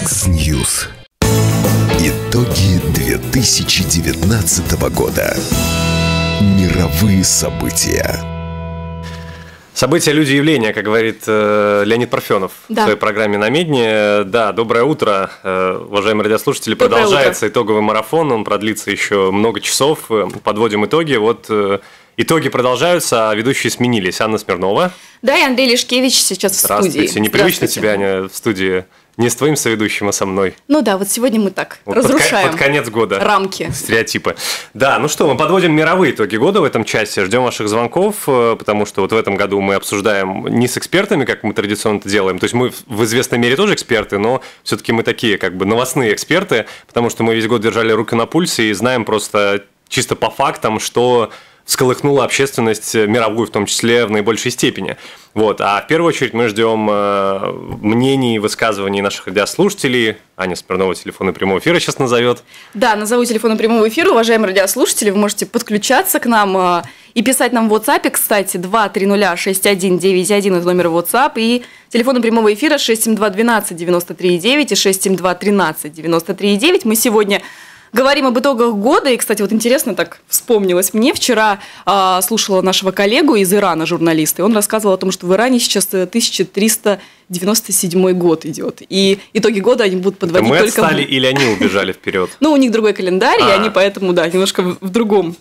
X-News. Итоги 2019 года. Мировые события. События, люди, явления, как говорит Леонид Парфенов в своей программе «На Медне». Да, доброе утро, уважаемые радиослушатели. Продолжается итоговый марафон, он продлится еще много часов. Подводим итоги. Вот итоги продолжаются, а ведущие сменились. Анна Смирнова. Да, и Андрей Лешкевич сейчас в студии. Здравствуйте. Непривычно тебя, Аня, в студии. Не с твоим соведущим, а со мной. Ну да, вот сегодня мы так разрушаем под конец года рамки. Стереотипы. Да, ну что, мы подводим мировые итоги года в этом часе. Ждем ваших звонков, потому что вот в этом году мы обсуждаем не с экспертами, как мы традиционно это делаем. То есть мы в известной мере тоже эксперты, но все-таки мы такие как бы новостные эксперты, потому что мы весь год держали руку на пульсе и знаем просто чисто по фактам, что всколыхнула общественность мировую, в том числе в наибольшей степени. Вот. А в первую очередь мы ждем мнений, высказываний наших радиослушателей. Аня Смирнова телефон прямого эфира сейчас назовет. Да, назову телефон прямого эфира. Уважаемые радиослушатели, вы можете подключаться к нам и писать нам в WhatsApp. Кстати, 2306191 это номер WhatsApp. И телефон прямого эфира 672-12-93-9 и 672-13-93-9. Мы сегодня говорим об итогах года, и, кстати, вот интересно так вспомнилось мне. Вчера слушала нашего коллегу из Ирана, журналиста, и он рассказывал о том, что в Иране сейчас 1397 год идет, и итоги года они будут подводить мы только... Мы отстали или они убежали вперед? Ну, у них другой календарь, и они поэтому, да, немножко в другом...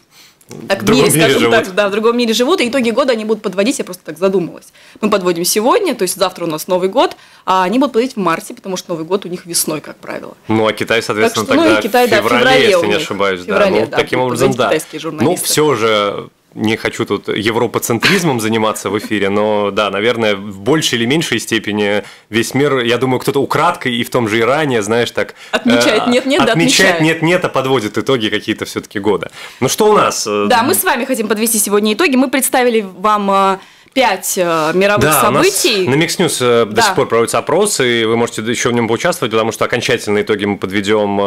В другом мире живут. Так, да, в другом мире живут, и итоги года они будут подводить, я просто так задумалась. Мы подводим сегодня, то есть завтра у нас Новый год, а они будут подводить в марте, потому что Новый год у них весной, как правило. Ну, а Китай, соответственно, так что, тогда Китай, в феврале, если не ошибаюсь. Феврале, да. Таким образом, да. Ну, все же... Не хочу тут европоцентризмом заниматься в эфире, но да, наверное, в большей или меньшей степени весь мир, я думаю, кто-то украдкой и в том же Иране, знаешь, так... Отмечает нет-нет, да, отмечает нет-нет, а подводит итоги какие-то все-таки года. Ну что у нас? Да, мы с вами хотим подвести сегодня итоги. Мы представили вам 5 мировых событий. На Mixnews до сих пор проводятся опросы, и вы можете еще в нем поучаствовать, потому что окончательные итоги мы подведем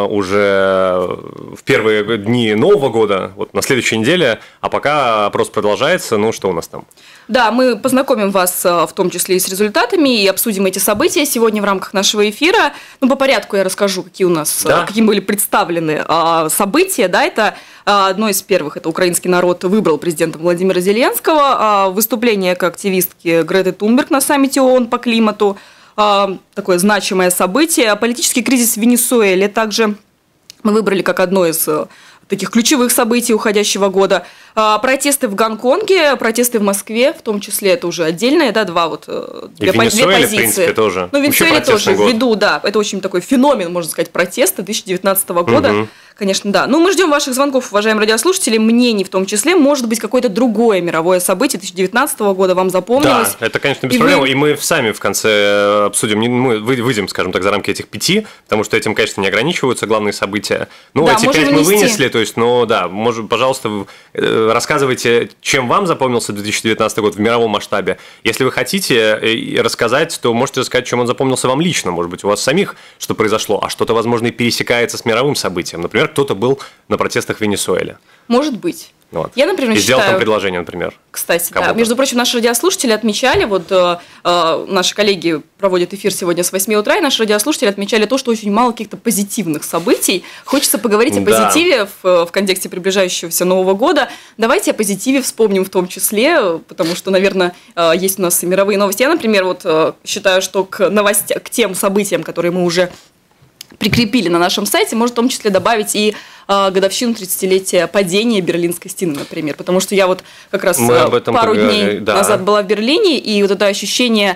уже в первые дни Нового года, вот на следующей неделе, а пока опрос продолжается. Ну, что у нас там? Да, мы познакомим вас в том числе и с результатами, и обсудим эти события сегодня в рамках нашего эфира. Ну, по порядку я расскажу, какие у нас, каким были представлены события. Да, это одно из первых, это украинский народ выбрал президента Владимира Зеленского, выступление активистки Греты Тунберг на саммите ООН по климату, такое значимое событие. Политический кризис в Венесуэле также мы выбрали как одно из таких ключевых событий уходящего года. Протесты в Гонконге, протесты в Москве, в том числе это уже отдельные, да, две позиции. В принципе, тоже. Ну, в Венесуэле тоже, ввиду, да, это очень такой феномен, можно сказать, протеста 2019 года. Конечно, да. Ну, мы ждем ваших звонков, уважаемые радиослушатели, мнений в том числе. Может быть, какое-то другое мировое событие 2019 года вам запомнилось. Да, это, конечно, без проблем. И мы сами в конце обсудим, мы выйдем, скажем так, за рамки этих 5, потому что этим, конечно, не ограничиваются главные события. Ну, да, эти 5 мы вынесли, то есть, ну, да, пожалуйста, рассказывайте, чем вам запомнился 2019 год в мировом масштабе. Если вы хотите рассказать, то можете рассказать, чем он запомнился вам лично, может быть, у вас самих, что произошло, а что-то, возможно, и пересекается с мировым событием. Например, кто-то был на протестах в Венесуэле. Может быть. Вот. Я, например, сделал там предложение, например. Кстати, да. Между прочим, наши радиослушатели отмечали, наши коллеги проводят эфир сегодня с 8 утра, и наши радиослушатели отмечали то, что очень мало каких-то позитивных событий. Хочется поговорить о позитиве в контексте приближающегося Нового года. Давайте о позитиве вспомним в том числе, потому что, наверное, есть у нас и мировые новости. Я, например, считаю, что к тем событиям, которые мы уже прикрепили на нашем сайте, может в том числе добавить и годовщину 30-летия падения Берлинской стены, например. Потому что я как раз пару дней назад была в Берлине, и вот это ощущение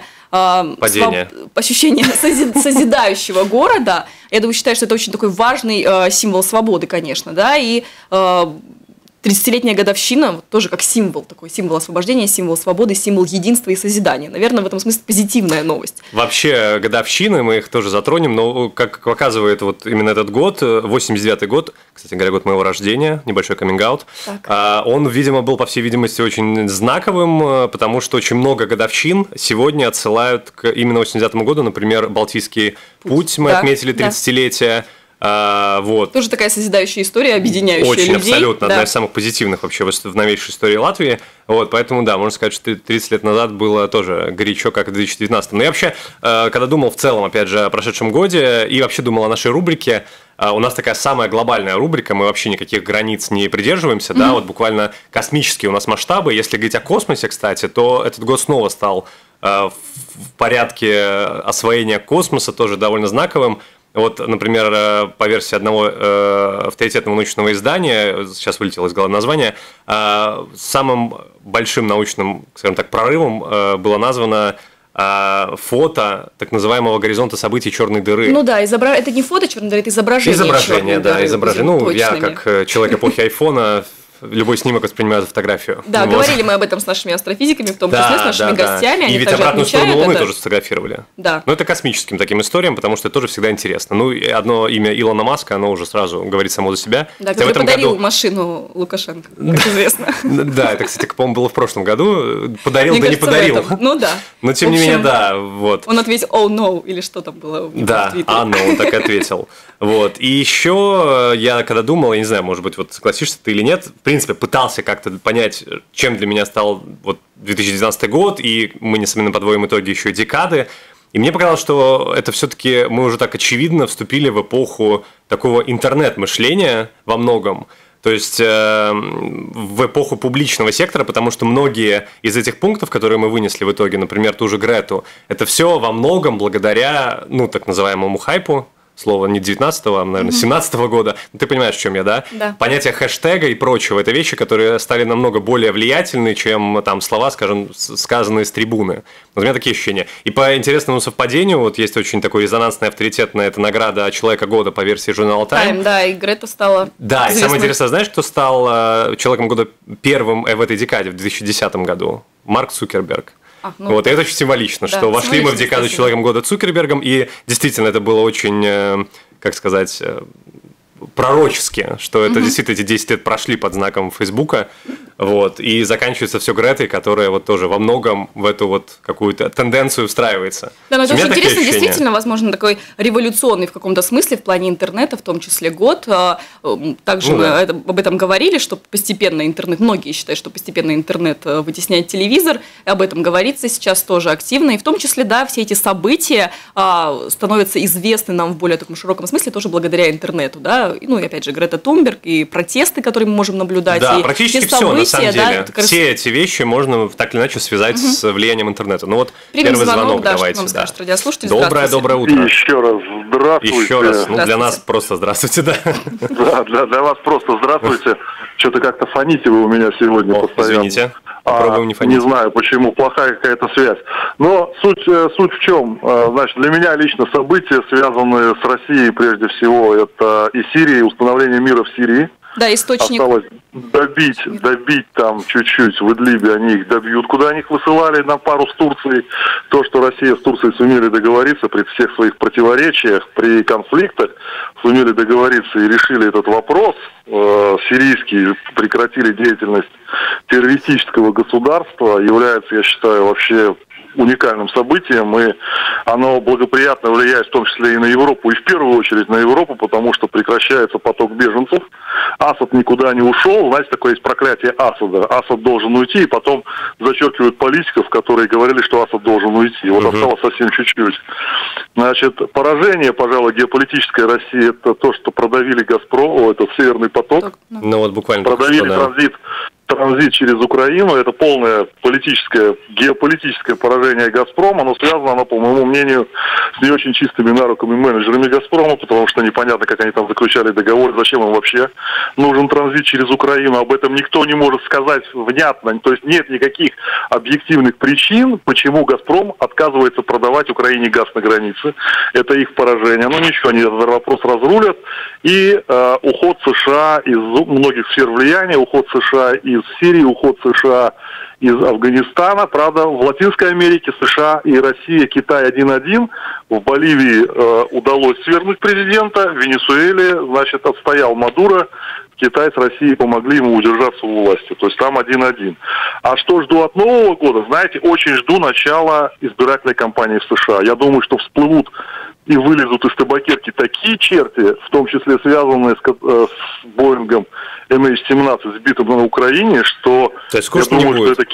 ощущение созидающего города, я думаю, считаю, что это очень такой важный символ свободы, конечно, да, и 30-летняя годовщина тоже как символ, такой символ освобождения, символ свободы, символ единства и созидания. Наверное, в этом смысле позитивная новость. Вообще, годовщины, мы их тоже затронем, но, как показывает именно этот год, 89-й год, кстати говоря, год моего рождения, небольшой каминг-аут, он, видимо, был, по всей видимости, очень знаковым, потому что очень много годовщин сегодня отсылают к именно 89-му году, например, Балтийский путь мы отметили 30-летие, Вот. Тоже такая созидающая история, объединяющая очень, людей. Абсолютно. Одна из самых позитивных вообще в новейшей истории Латвии. Вот, поэтому, да, можно сказать, что 30 лет назад было тоже горячо, как и в 2019. Но я вообще, когда думал в целом, опять же, о прошедшем годе и вообще думал о нашей рубрике, у нас такая самая глобальная рубрика, мы вообще никаких границ не придерживаемся, да, вот буквально космические у нас масштабы. Если говорить о космосе, кстати, то этот год снова стал в порядке освоения космоса тоже довольно знаковым. Вот, например, по версии одного авторитетного научного издания, сейчас вылетело из головы название, самым большим научным, скажем так, прорывом было названо фото так называемого горизонта событий черной дыры. Ну да, это не фото черной дыры, это изображение да, дыры, изображение. Ну, точными. Я как человек эпохи айфона любой снимок воспринимаю за фотографию. Да, говорили мы об этом с нашими астрофизиками, в том числе с нашими гостями. И ведь обратную сторону Луны тоже сфотографировали. Да. Но это космическим таким историям, потому что это тоже всегда интересно. Ну, одно имя Илона Маска, оно уже сразу говорит само за себя. Да, который подарил машину Лукашенко, как известно. Да, это, кстати, по-моему, было в прошлом году. Подарил, да не подарил. Ну да. Но тем не менее, да, вот. Он ответил «Oh no», или что там было в Да, no, он так и ответил. Вот. И еще я когда думал, я не знаю, может быть, вот согласишься ты или нет, в принципе, пытался как-то понять, чем для меня стал вот 2019 год, и мы, несомненно, подводим итоги еще декады. И мне показалось, что это все-таки мы уже так очевидно вступили в эпоху такого интернет-мышления во многом. То есть в эпоху публичного сектора, потому что многие из этих пунктов, которые мы вынесли в итоге, например, ту же Грету, это все во многом благодаря, ну, так называемому хайпу. Слово не 19-го, а, наверное, 17-го года. Ты понимаешь, о чем я, да? Да. Понятие хэштега и прочего – это вещи, которые стали намного более влиятельны, чем там слова, скажем, сказанные с трибуны. Вот у меня такие ощущения. И по интересному совпадению, вот есть очень такой резонансный, авторитетная эта награда Человека года по версии журнала Time. Да, и Грета стала Да, известной. И самое интересное, знаешь, кто стал Человеком года первым в этой декаде, в 2010 году? Марк Цукерберг. Вот, и это очень символично, что вошли мы в декаду Человеком года Цукербергом, и действительно это было очень, как сказать, пророчески, что это действительно эти 10 лет прошли под знаком Фейсбука, вот, и заканчивается все Гретой, которая вот тоже во многом в эту вот какую-то тенденцию встраивается. Да, но это очень интересно, действительно, возможно, такой революционный в каком-то смысле в плане интернета, в том числе год. Также мы об этом говорили, что постепенно интернет, многие считают, что постепенно интернет вытесняет телевизор, об этом говорится сейчас тоже активно, и в том числе, да, все эти события становятся известны нам в более таком широком смысле тоже благодаря интернету, да, ну и опять же Грета Тунберг, и протесты, которые мы можем наблюдать, да, и практически все события, на самом деле. Да, все эти вещи можно так или иначе связать с влиянием интернета. Ну вот первый звонок да, давайте. Что нам скажет радиослушатель. Доброе утро. Еще раз здравствуйте. Еще раз. Ну, для нас просто здравствуйте, да. Да, для вас просто здравствуйте. Что-то как-то фоните вы у меня сегодня постоянно. Извините. Попробуем не фонить. Не знаю, почему, плохая какая-то связь. Но суть в чем? Значит, для меня лично события, связанные с Россией, прежде всего, это и Сирия, и установление мира в Сирии. Да, источник. Осталось добить там чуть-чуть в Идлибе, они их добьют, куда они их высылали на пару с Турцией. То, что Россия с Турцией сумели договориться при всех своих противоречиях, при конфликтах, сумели договориться и решили этот вопрос сирийский, прекратили деятельность террористического государства, является, я считаю, вообще уникальным событием, и оно благоприятно влияет в том числе и на Европу, и в первую очередь на Европу, потому что прекращается поток беженцев. Асад никуда не ушел, знаете, такое есть проклятие Асада. Асад должен уйти, и потом зачеркивают политиков, которые говорили, что Асад должен уйти. Вот осталось совсем чуть-чуть. Значит, поражение, пожалуй, геополитической России, это то, что продавили Газпром, этот Северный поток. Ну вот буквально. Продавили транзит через Украину, это полное геополитическое поражение «Газпрома», оно связано, по моему мнению, с не очень чистыми на руку менеджерами «Газпрома», потому что непонятно, как они там заключали договор, зачем им вообще нужен транзит через Украину, об этом никто не может сказать внятно, то есть нет никаких объективных причин, почему «Газпром» отказывается продавать Украине газ на границе, это их поражение, ну ничего, они этот вопрос разрулят, и уход США из многих сфер влияния, уход США из Сирии, уход США из Афганистана. Правда, в Латинской Америке США и Россия, Китай 1-1. В Боливии удалось свергнуть президента. В Венесуэле, значит, отстоял Мадуро. Китай с Россией помогли ему удержаться у власти. То есть там 1-1. А что жду от Нового года? Знаете, очень жду начала избирательной кампании в США. Я думаю, что всплывут и вылезут из табакерки такие черти, в том числе связанные с Боингом MH17, сбитым на Украине, что я думаю, что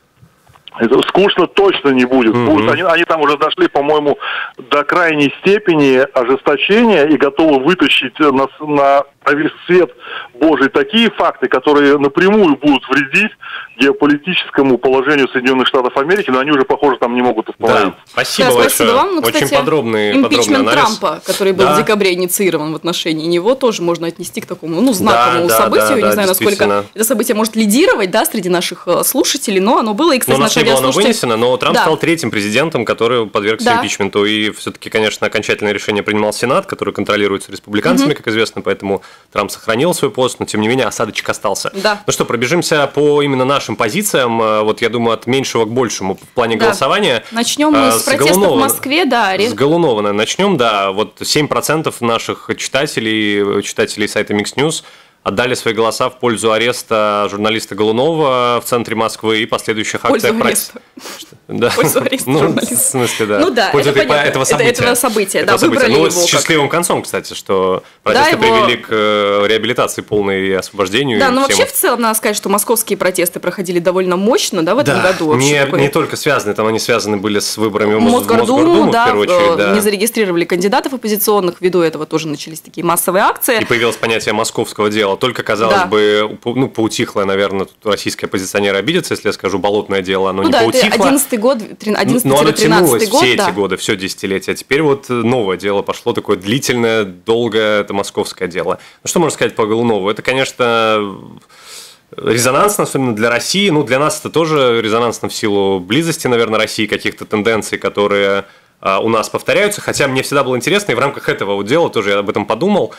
это скучно точно не будет. Они там уже дошли, по-моему, до крайней степени ожесточения и готовы вытащить на весь свет Божий такие факты, которые напрямую будут вредить геополитическому положению Соединенных Штатов Америки, но они уже, похоже, там не могут остановиться. Да, спасибо большое. Спасибо вам. Ну, кстати, очень подробный импичмент анализ. Трампа, который был в декабре инициирован в отношении него, тоже можно отнести к такому, знаковому событию. Не знаю, насколько это событие может лидировать, среди наших слушателей, но оно было. И, кстати, наши радиослушатели... оно вынесено, но Трамп стал третьим президентом, который подвергся импичменту. И все-таки, конечно, окончательное решение принимал Сенат, который контролируется республиканцами, как известно, поэтому Трамп сохранил свой пост, но, тем не менее, осадочек остался. Да. Ну что, пробежимся по именно нашим позициям. Вот, я думаю, от меньшего к большему в плане голосования. Начнем мы с протестов в Москве. С Голунова начнем, Вот 7% наших читателей сайта Mix News отдали свои голоса в пользу ареста журналиста Голунова в центре Москвы и последующих акций протеста. Пользу ареста журналиста. В смысле, да. Ну да, пользу это понятно. этого события. Выбрали его. С счастливым концом, кстати, что протесты привели к реабилитации полной и освобождению. Да, но вообще в целом надо сказать, что московские протесты проходили довольно мощно, в этом году. Не только связаны, там они связаны были с выборами в Мосгордуму, в первую очередь. Не зарегистрировали кандидатов оппозиционных, ввиду этого тоже начались такие массовые акции. И появилось понятие московского дела. Только, казалось бы, поутихло, наверное, тут российские оппозиционеры обидятся, если я скажу болотное дело, оно не поутихло. Это 11-й год, 11-13 но оно тянулось год. Все эти годы, все десятилетия. А теперь вот новое дело пошло, такое длительное, долгое, это московское дело. Ну, что можно сказать по Голунову? Это, конечно, резонансно, особенно для России. Для нас это тоже резонансно в силу близости, наверное, России, каких-то тенденций, которые у нас повторяются, хотя мне всегда было интересно, и в рамках этого дела тоже я об этом подумал,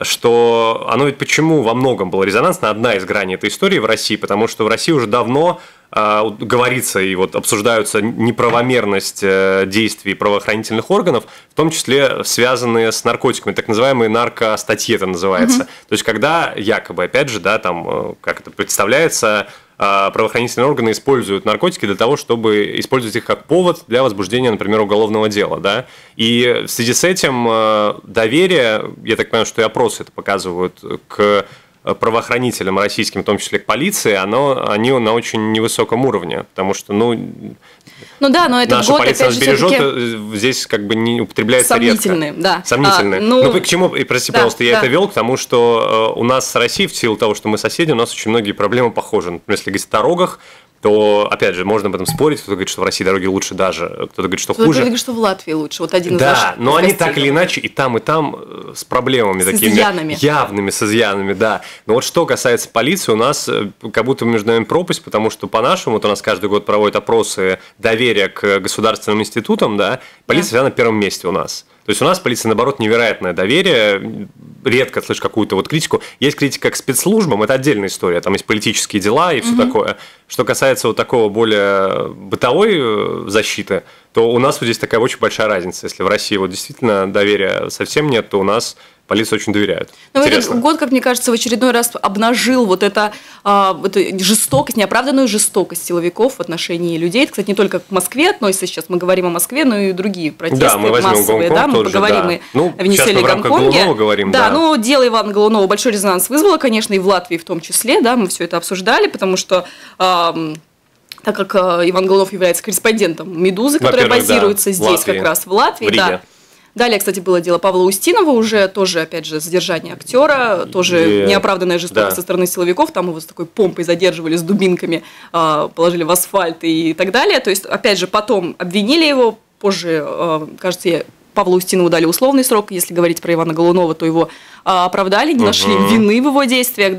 что оно ведь почему во многом было резонансно, одна из граней этой истории в России, потому что в России уже давно говорится и обсуждаются неправомерность действий правоохранительных органов, в том числе связанные с наркотиками, так называемые наркостатьи это называется. То есть, когда якобы, опять же, как это представляется, правоохранительные органы используют наркотики для того, чтобы использовать их как повод для возбуждения, например, уголовного дела. И в связи с этим доверие, я так понимаю, что и опросы это показывают, к правоохранителям российским, в том числе к полиции, они на очень невысоком уровне, потому что, но этот наша год, полиция опять же, бережет, здесь как бы не употребляется сомнительные, редко. Сомнительные. К чему, прости, пожалуйста, я это вел, к тому, что у нас с Россией, в силу того, что мы соседи, у нас очень многие проблемы похожи. Например, если говорить о дорогах, то, опять же, можно об этом спорить. Кто-то говорит, что в России дороги лучше даже, кто-то говорит, что хуже. Кто-то говорит, что в Латвии лучше. Вот один из наших Да, но они так или иначе и там с проблемами такими явными, с изъянами, да. Но вот что касается полиции, у нас как будто между нами пропасть, потому что по-нашему, у нас каждый год проводят опросы доверия к государственным институтам, полиция всегда на первом месте у нас. То есть у нас полиция, наоборот, невероятное доверие, редко слышишь какую-то критику. Есть критика к спецслужбам, это отдельная история, там есть политические дела и все такое. Что касается такого более бытовой защиты, то у нас здесь такая очень большая разница. Если в России действительно доверия совсем нет, то у нас полиции очень доверяют. Но этот год, как мне кажется, в очередной раз обнажил эту жестокость, неоправданную жестокость силовиков в отношении людей. Это, кстати, не только к Москве относится сейчас, мы говорим о Москве, но и другие протесты мы возьмем массовые. Гонконг мы поговорим и о Венесуэле и Гонконге. Говорим, дело Ивана Голунова большой резонанс вызвало, конечно, и в Латвии в том числе. Мы все это обсуждали, потому что так как Иван Голунов является корреспондентом «Медузы», которая базируется здесь, как раз в Латвии. В Риге. Далее, кстати, было дело Павла Устинова, уже тоже, опять же, задержание актера, тоже неоправданная жестокость со стороны силовиков, там его с такой помпой задерживали, с дубинками, положили в асфальт и так далее. То есть, опять же, потом обвинили его, позже, кажется, Павлу Устинову дали условный срок, если говорить про Ивана Голунова, то его оправдали, не нашли вины в его действиях,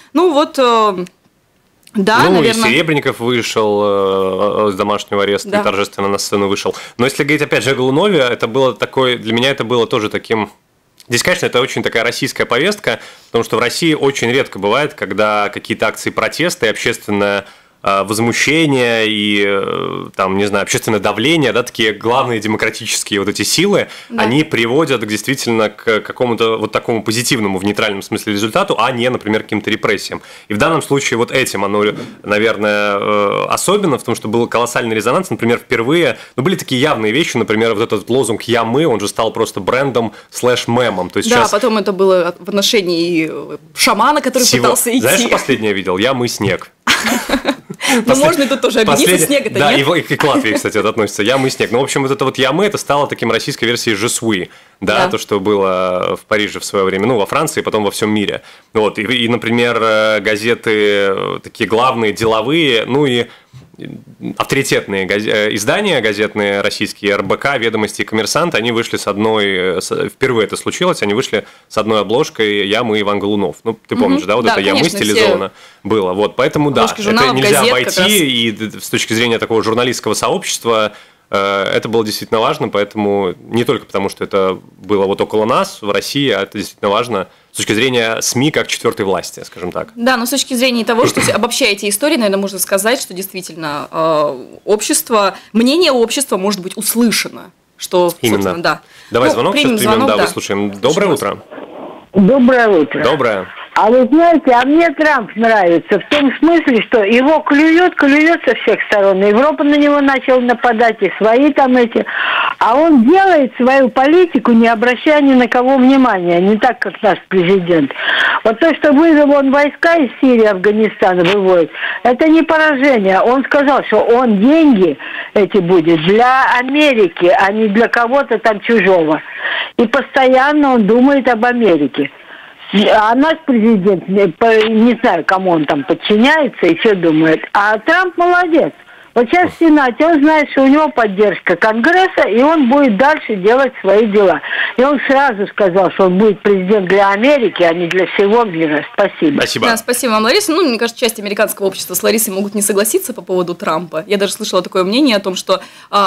наверное. И Серебренников вышел с домашнего ареста и торжественно на сцену вышел. Но если говорить, опять же, о Голунове, это было для меня это было тоже таким... Здесь, конечно, это очень такая российская повестка, потому что в России очень редко бывает, когда какие-то акции протеста и общественная возмущение и, там, не знаю, общественное давление, да, такие главные демократические вот эти силы, они приводят действительно к какому-то вот такому позитивному в нейтральном смысле результату, а не, например, к каким-то репрессиям. И в данном случае вот этим оно, наверное, особенно, в том, что был колоссальный резонанс, например, впервые, были такие явные вещи, например, вот этот лозунг «Я мы», он же стал просто брендом /мемом. То есть да, сейчас... потом это было в отношении шамана, который пытался идти. Знаешь, что последнее я видел? «Я мы снег». Ну, можно и тут тоже объединиться, снега-то да, нет. Да, и к Латвии, кстати, это относится. «Я мы снег». Ну, в общем, вот это вот «Я мы» это стало таким российской версией «Je suis», да, то, что было в Париже в свое время, ну, во Франции, потом во всем мире. Вот, и, например, газеты такие главные, деловые, ну и авторитетные издания газетные российские, РБК, «Ведомости» и «Коммерсант», они вышли с одной, впервые это случилось, они вышли с одной обложкой «Я, мы, Иван Голунов». Ну, ты помнишь, да, вот да, это «Я, мы» стилизовано было. Вот, поэтому, да, это нельзя обойти, и с точки зрения такого журналистского сообщества это было действительно важно, поэтому не только потому, что это было вот около нас, в России, а это действительно важно с точки зрения СМИ как четвертой власти, скажем так. Да, но с точки зрения того, что обобщая эти истории, наверное, можно сказать, что действительно мнение общества может быть услышано. Что, именно. Да. Давай звонок сейчас примем, да, выслушаем. Доброе утро. Доброе утро. Доброе. А вы знаете, мне Трамп нравится в том смысле, что его клюют со всех сторон. Европа на него начала нападать, и свои там эти. А он делает свою политику, не обращая ни на кого внимания, не так, как наш президент. Вот то, что вывел он войска из Сирии, Афганистана выводит, это не поражение. Он сказал, что он деньги эти будет для Америки, а не для кого-то там чужого. И постоянно он думает об Америке. А наш президент, не знаю, кому он там подчиняется и что думает. А Трамп молодец. Вот сейчас в Сенате он знает, что у него поддержка Конгресса, и он будет дальше делать свои дела. И он сразу сказал, что он будет президент для Америки, а не для всего мира. Спасибо. Спасибо. Да, спасибо вам, Лариса. Ну, мне кажется, часть американского общества с Ларисой могут не согласиться по поводу Трампа. Я даже слышала такое мнение о том, что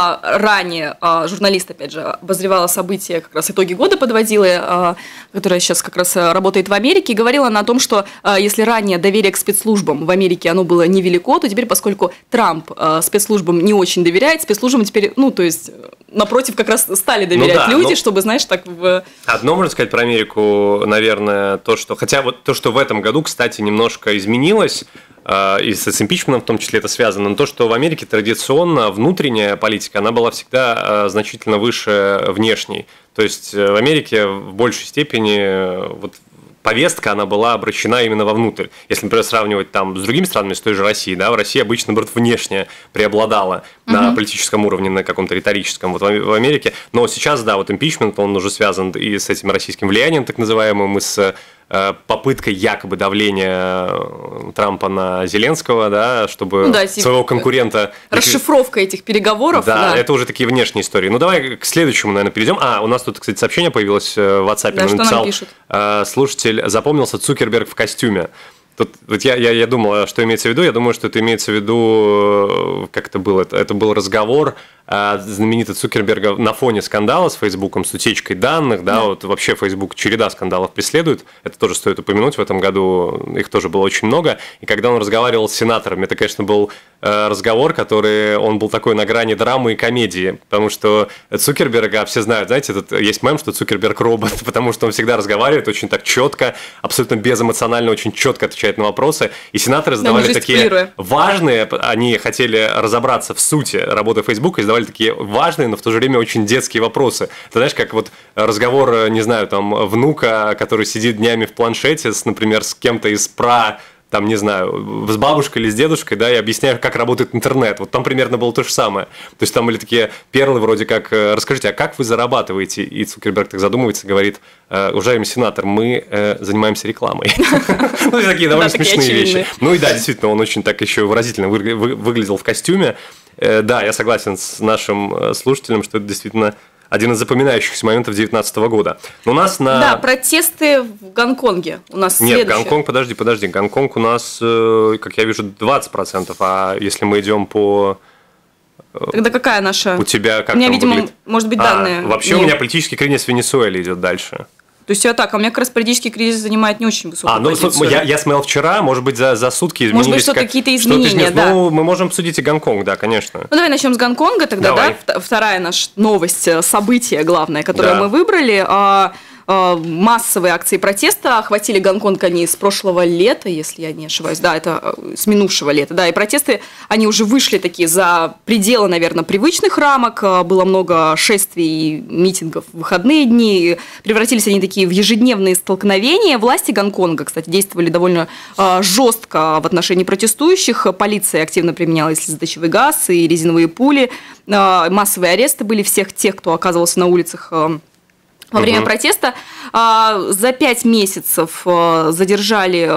ранее журналист, опять же, обозревала события, как раз итоги года подводила, которая сейчас как раз работает в Америке, и говорила она о том, что если ранее доверие к спецслужбам в Америке оно было невелико, то теперь, поскольку Трамп спецслужбам не очень доверяет, спецслужбам теперь, ну, то есть, напротив, как раз стали доверять люди, чтобы, знаешь, так в... Одно можно сказать про Америку, наверное, то, что... Хотя вот то, что в этом году, кстати, немножко изменилось, и с импичментом в том числе это связано, но то, что в Америке традиционно внутренняя политика, она была всегда значительно выше внешней. То есть в Америке в большей степени... вот повестка, она была обращена именно вовнутрь. Если, например, сравнивать там с другими странами, с той же Россией, да, в России обычно, наоборот, внешне преобладала на политическом уровне, на каком-то риторическом, вот в Америке. Но сейчас, да, вот импичмент, он уже связан и с этим российским влиянием, так называемым, и с попыткой якобы давления Трампа на Зеленского, да, чтобы своего конкурента... Расшифровка этих переговоров. Да, это уже такие внешние истории. Ну, давай к следующему, наверное, перейдем. У нас тут, кстати, сообщение появилось в WhatsApp. Да, что нам пишут? Слушатель, запомнился Цукерберг в костюме. Тут вот я думал, что имеется в виду. Я думаю, что это имеется в виду, как это было. Это был разговор знаменитый Цукерберга на фоне скандала с Фейсбуком, с утечкой данных. Да, вот вообще Фейсбук череда скандалов преследует. Это тоже стоит упомянуть. В этом году их тоже было очень много. И когда он разговаривал с сенаторами, это, конечно, был разговор, он был такой на грани драмы и комедии. Потому что Цукерберга, все знают, знаете, есть мем, что Цукерберг робот, потому что он всегда разговаривает очень так четко, абсолютно безэмоционально, очень четко отвечает на вопросы. И сенаторы задавали такие важные, они хотели разобраться в сути работы Фейсбука и задавали такие важные, но в то же время очень детские вопросы. Ты знаешь, как вот разговор, не знаю, там, внука, который сидит днями в планшете, например, с кем-то из там, не знаю, с бабушкой или с дедушкой, да, и объясняю, как работает интернет. Вот там примерно было то же самое. То есть там были такие перлы вроде как: расскажите, а как вы зарабатываете? И Цукерберг так задумывается, говорит: уважаемый сенатор, мы занимаемся рекламой. Ну, такие довольно смешные вещи. Ну и да, действительно, он очень так еще выразительно выглядел в костюме. Да, я согласен с нашим слушателем, что это действительно один из запоминающихся моментов 2019 года. Но у нас Да, протесты в Гонконге у нас Нет, следующее. Гонконг, подожди. Гонконг у нас, как я вижу, 20%. А если мы идем по... Тогда какая наша? У тебя как у меня, там видимо, выглядит? Может быть, данные. Вообще у меня политический кризис в Венесуэле идет дальше. То есть так, а у меня как раз политический кризис занимает не очень высокую позицию. Я смотрел вчера, может быть, за сутки изменились. Может быть, что-то какие-то изменения, да. Ну, мы можем обсудить и Гонконг, да, конечно. Ну, давай начнем с Гонконга тогда, давай. Да? Вторая наша новость, событие главное, которое мы выбрали. Массовые акции протеста охватили Гонконг они с прошлого лета, если я не ошибаюсь, да, это с минувшего лета, да, и протесты, они уже вышли такие за пределы, наверное, привычных рамок, было много шествий, митингов в выходные дни, превратились они такие в ежедневные столкновения. Власти Гонконга, кстати, действовали довольно жестко в отношении протестующих, полиция активно применяла и слезоточивый газ, и резиновые пули, массовые аресты были всех тех, кто оказывался на улицах во время протеста. За 5 месяцев задержали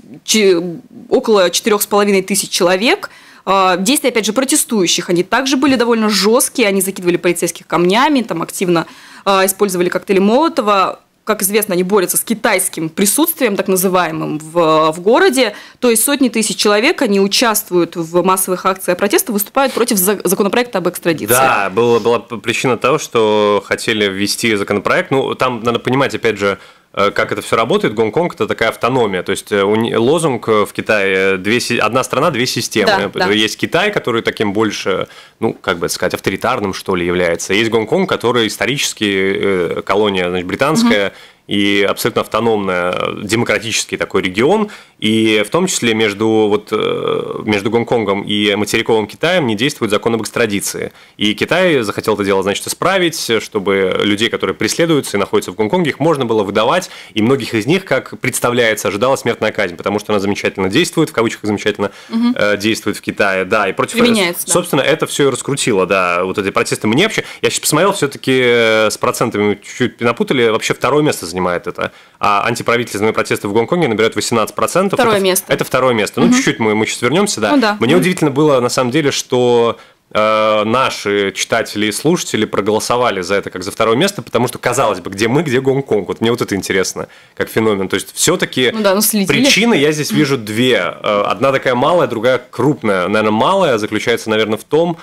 около 4500 человек. Действия, опять же, протестующих, они также были довольно жесткие, они закидывали полицейских камнями, там активно использовали коктейли Молотова. Как известно, они борются с китайским присутствием, так называемым, в городе. То есть сотни тысяч человек, они участвуют в массовых акциях протеста, выступают против законопроекта об экстрадиции. Да, была причина того, что хотели ввести законопроект. Ну, там надо понимать, опять же, как это все работает. Гонконг – это такая автономия. То есть лозунг в Китае «одна страна, две системы». Да. Есть Китай, который таким больше, ну, как бы сказать, авторитарным, что ли, является. Есть Гонконг, который исторически колония, значит, британская, и абсолютно автономная, демократический такой регион, и в том числе между Гонконгом и материковым Китаем не действует закон об экстрадиции. И Китай захотел это дело, значит, исправить, чтобы людей, которые преследуются и находятся в Гонконге, их можно было выдавать, и многих из них, как представляется, ожидала смертная казнь, потому что она замечательно действует, в кавычках замечательно действует в Китае, да, и против собственно, это все и раскрутило, да, вот эти протесты. Мне вообще, я сейчас посмотрел, все-таки с процентами чуть-чуть напутали, вообще второе место занимает это. А антиправительственные протесты в Гонконге набирают 18%. Второе место. Это второе место. Ну, чуть-чуть мы сейчас вернемся, да. Ну, да. Мне удивительно было, на самом деле, что наши читатели и слушатели проголосовали за это как за второе место, потому что, казалось бы, где мы, где Гонконг. Вот мне вот это интересно, как феномен. То есть, все-таки причины я здесь вижу две. Одна такая малая, другая крупная. Наверное, малая заключается, наверное, в том,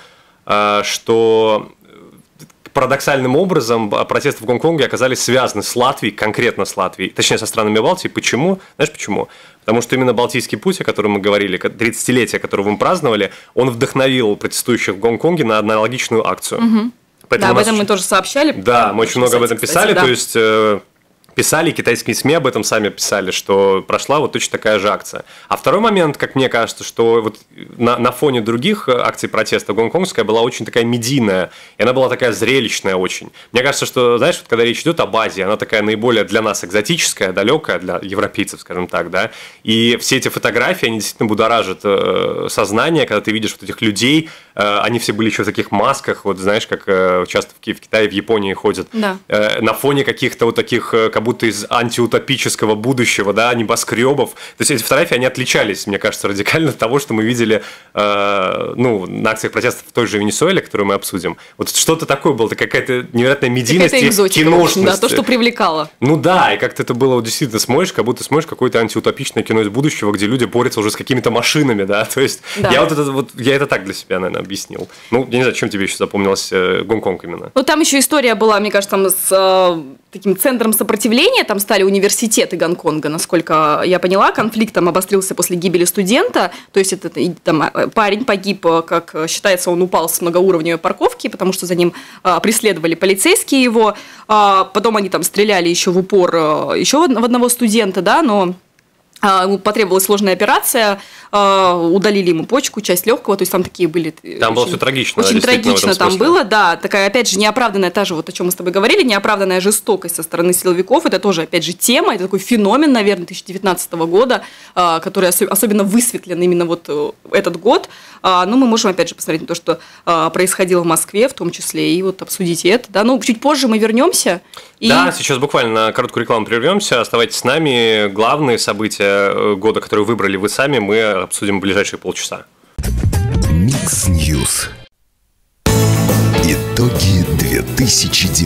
что парадоксальным образом протесты в Гонконге оказались связаны с Латвией, конкретно с Латвией, точнее, со странами Балтии. Почему? Знаешь почему? Потому что именно Балтийский путь, о котором мы говорили, 30-летие, которого мы праздновали, он вдохновил протестующих в Гонконге на аналогичную акцию. Да, об этом мы тоже сообщали. Да, мы очень много об этом писали, то есть писали, китайские СМИ об этом сами писали, что прошла вот точно такая же акция. А второй момент, как мне кажется, что вот на фоне других акций протеста гонконгская была очень такая медийная, и она была такая зрелищная очень. Мне кажется, что, знаешь, вот когда речь идет об Азии, она такая наиболее для нас экзотическая, далекая, для европейцев, скажем так, да, и все эти фотографии, они действительно будоражат сознание, когда ты видишь вот этих людей, они все были еще в таких масках, вот знаешь, как часто в Китае, в Японии ходят, да. На фоне каких-то вот таких, как будто из антиутопического будущего, да, небоскребов. То есть эти фотографии, они отличались, мне кажется, радикально от того, что мы видели на акциях протестов в той же Венесуэле, которую мы обсудим. Вот что-то такое было, какая-то невероятная медийность и киношность. Да, то, что привлекало. Ну да, и как-то это было вот, действительно смотришь, как будто смотришь какое-то антиутопичное кино из будущего, где люди борются уже с какими-то машинами, да, то есть да. Я это так для себя, наверное, объяснил. Ну, я не знаю, чем тебе еще запомнилось Гонконг именно. Ну, там еще история была, мне кажется, там с таким центром сопротивления, там стали университеты Гонконга, насколько я поняла, конфликт там обострился после гибели студента, то есть это там парень погиб, как считается, он упал с многоуровневой парковки, потому что за ним преследовали полицейские его, потом они там стреляли еще в упор еще в одного студента, да, но потребовалась сложная операция, удалили ему почку, часть легкого, то есть там такие были... Там было все трагично. Очень трагично там было, да, такая, опять же, неоправданная, та же, вот о чем мы с тобой говорили, неоправданная жестокость со стороны силовиков, это тоже, опять же, тема, это такой феномен, наверное, 2019 года, который особенно высветлен именно вот этот год, но мы можем, опять же, посмотреть на то, что происходило в Москве, в том числе, и вот обсудить это, да, ну, чуть позже мы вернемся. Да, сейчас буквально на короткую рекламу прервемся, оставайтесь с нами, главные события года, которые выбрали вы сами, мы обсудим в ближайшие полчаса. Микс Ньюс. Итоги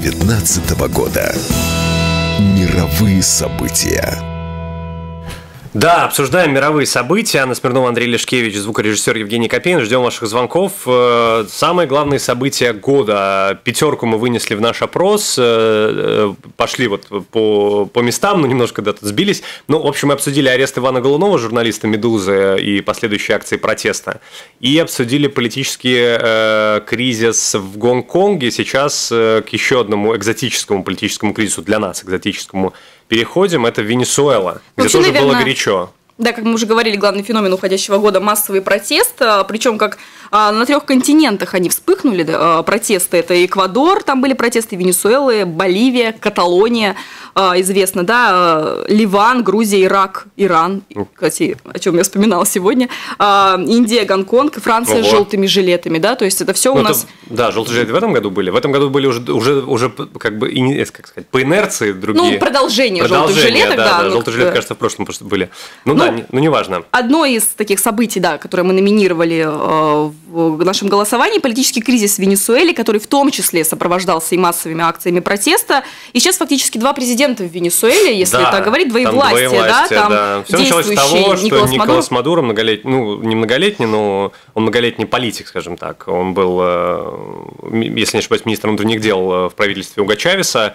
2019 года. Мировые события. Да, обсуждаем мировые события. Анна Смирнова, Андрей Лешкевич, звукорежиссер Евгений Копейн. Ждем ваших звонков. Самые главные события года. 5 мы вынесли в наш опрос. Пошли вот по местам, но немножко да, тут сбились. Ну, в общем, мы обсудили арест Ивана Голунова, журналиста «Медузы», и последующие акции протеста. И обсудили политический кризис в Гонконге. Сейчас к еще одному экзотическому политическому кризису, для нас экзотическому, переходим. Это Венесуэла, где вообще, тоже наверное, было горячо. Да, как мы уже говорили, главный феномен уходящего года – массовый протест. Причем как на 3 континентах они вспыхнули, протесты. Это Эквадор, там были протесты, Венесуэла, Боливия, Каталония, известно, да, Ливан, Грузия, Ирак, Иран, кстати, о чем я вспоминала сегодня, Индия, Гонконг, Франция с желтыми жилетами, да, то есть это все у нас… Да, желтые жилеты в этом году были. В этом году были уже как бы, как сказать, по инерции другие. Ну, продолжение желтых жилеток, да. Желтые жилеты, кажется, в прошлом просто были. Ну да, неважно. Одно из таких событий, да, которые мы номинировали в нашем голосовании, политический кризис в Венесуэле, который в том числе сопровождался и массовыми акциями протеста. И сейчас фактически 2 президента в Венесуэле, если так говорить, двоевластие, да, там все началось с того, что Николас Мадуро многолетний, ну, не многолетний, но он многолетний политик, скажем так. Он был, если не ошибаюсь, министром внутренних дел в правительстве Уго Чавеса,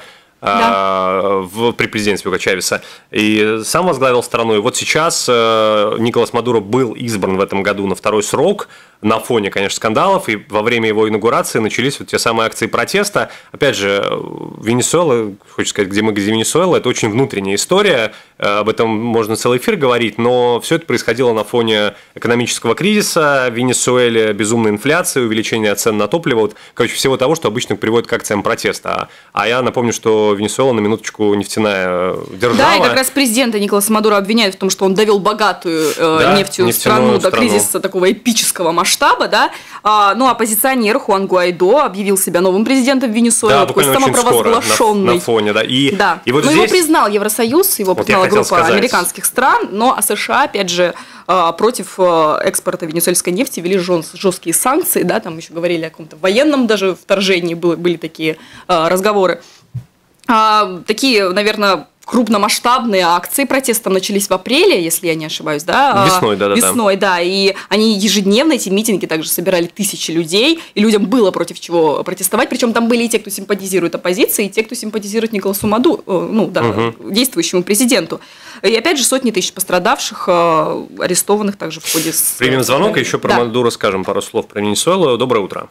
при президентстве Уго Чавеса, и сам возглавил страну. И вот сейчас Николас Мадуро был избран в этом году на 2-й срок, на фоне, конечно, скандалов, и во время его инаугурации начались вот те самые акции протеста. Опять же, Венесуэла, хочу сказать, где Венесуэла, это очень внутренняя история, об этом можно целый эфир говорить, но все это происходило на фоне экономического кризиса в Венесуэле, безумной инфляции, увеличения цен на топливо, вот, короче, всего того, что обычно приводит к акциям протеста. А я напомню, что Венесуэла, на минуточку, нефтяная держава. Да, и как раз президента Николаса Мадуро обвиняют в том, что он довел богатую нефтью страну до кризиса такого эпического масштаба, да. Ну, оппозиционер Хуан Гуайдо объявил себя новым президентом Венесуэлы, да, такой самопровозглашенный. На фоне, да. И вот но здесь... его признал Евросоюз, его признала группа американских стран, но США, опять же, против экспорта венесуэльской нефти ввели жесткие санкции, да, там еще говорили о каком-то военном даже вторжении, были такие разговоры. Такие, наверное, крупномасштабные акции протеста начались в апреле, если я не ошибаюсь, да? Весной, да. Весной, да. И они ежедневно, эти митинги также собирали тысячи людей, и людям было против чего протестовать. Причем там были и те, кто симпатизирует оппозиции, и те, кто симпатизирует Николасу Мадуро, действующему президенту. И опять же сотни тысяч пострадавших, арестованных также в ходе… Примем звонок, и еще про Мадуро скажем пару слов про Венесуэлу. Доброе утро.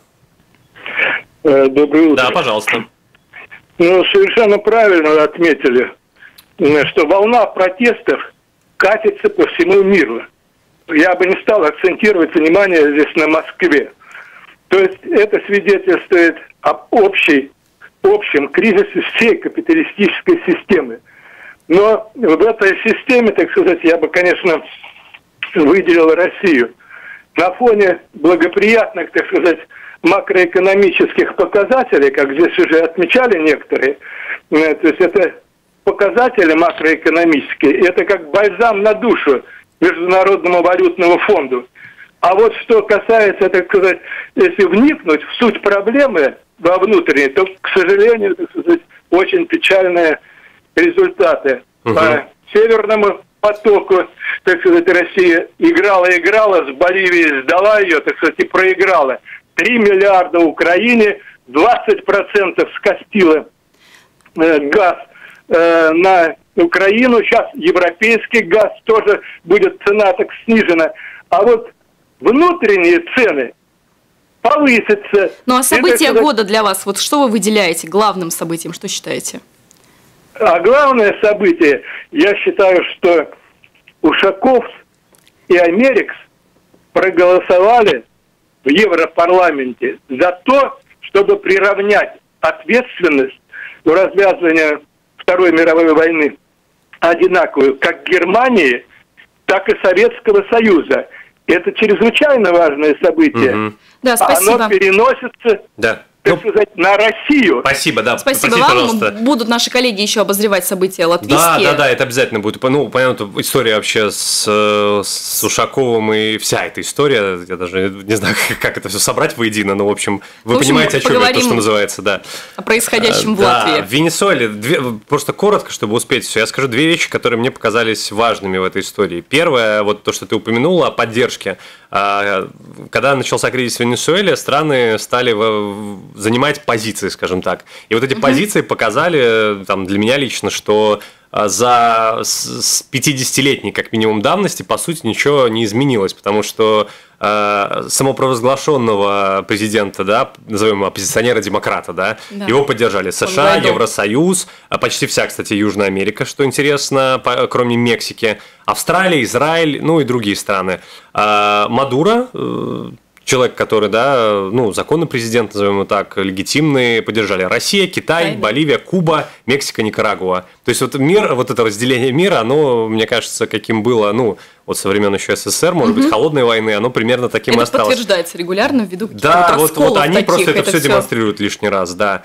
Доброе утро. Да, пожалуйста. Ну, совершенно правильно отметили, что волна протестов катится по всему миру. Я бы не стал акцентировать внимание здесь на Москве. То есть это свидетельствует об общем кризисе всей капиталистической системы. Но в этой системе, так сказать, я бы, конечно, выделил Россию. На фоне благоприятных, так сказать, макроэкономических показателей, как здесь уже отмечали некоторые, то есть это показатели макроэкономические, это как бальзам на душу Международному валютному фонду. А вот что касается, так сказать, если вникнуть в суть проблемы во внутренней, то, к сожалению, так сказать, очень печальные результаты. По Северному потоку, так сказать, Россия играла, с Боливией сдала ее, так сказать, и проиграла. 3 миллиарда Украине, 20% скостила газ на Украину. Сейчас европейский газ тоже будет цена так снижена. А вот внутренние цены повысятся. Ну а события года для вас, вот что вы выделяете главным событием, что считаете? А главное событие, я считаю, что Ушаков и Америкс проголосовали в Европарламенте за то, чтобы приравнять ответственность в развязывании Второй мировой войны одинаковую как Германии, так и Советского Союза. Это чрезвычайно важное событие. Да, спасибо. Оно переносится так сказать, на Россию. Спасибо, да. Спасибо Простите, вам. пожалуйста. Будут наши коллеги еще обозревать события латвийские. Да, это обязательно будет. Ну, понятно, история вообще с Ушаковым и вся эта история, я даже не знаю, как это все собрать воедино, но, в общем, вы понимаете, о чем это, то, что называется, да. О происходящем в Латвии. В Венесуэле, просто коротко, чтобы успеть все, я скажу две вещи, которые мне показались важными в этой истории. Первое, вот то, что ты упомянула, о поддержке. Когда начался кризис в Венесуэле, страны стали занимать позиции, скажем так. И вот эти позиции показали там, для меня лично, что за 50-летней, как минимум, давности, по сути, ничего не изменилось, потому что самопровозглашенного президента, да, назовем его оппозиционера-демократа, да, его поддержали США, Евросоюз, почти вся, кстати, Южная Америка, что интересно, кроме Мексики, Австралия, Израиль, ну и другие страны. Мадуро, человек, который, да, ну, законный президент, назовем его так, легитимный, поддержали Россия, Китай, Боливия, Куба, Мексика, Никарагуа. То есть вот мир, вот это разделение мира, оно, мне кажется, каким было, ну, вот со времен еще СССР, может быть, холодной войны, оно примерно таким и осталось. Это подтверждается регулярно ввиду каких-то да, вот они таких, просто это все демонстрируют лишний раз, да.